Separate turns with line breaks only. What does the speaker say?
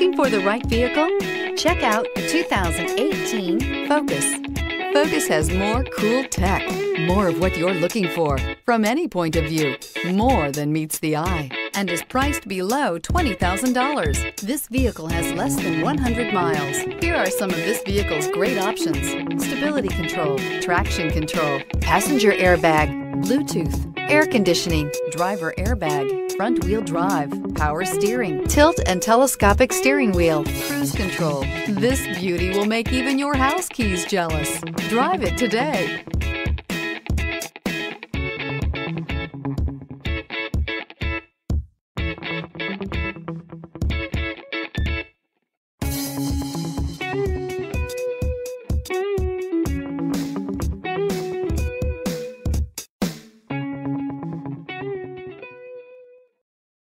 Looking for the right vehicle? Check out 2018 Focus. Focus has more cool tech, more of what you're looking for, from any point of view, more than meets the eye, and is priced below $20,000. This vehicle has less than 100 miles. Here are some of this vehicle's great options: stability control, traction control, passenger airbag, Bluetooth, air conditioning, driver airbag, front wheel drive, power steering, tilt and telescopic steering wheel, cruise control. This beauty will make even your house keys jealous. Drive it today.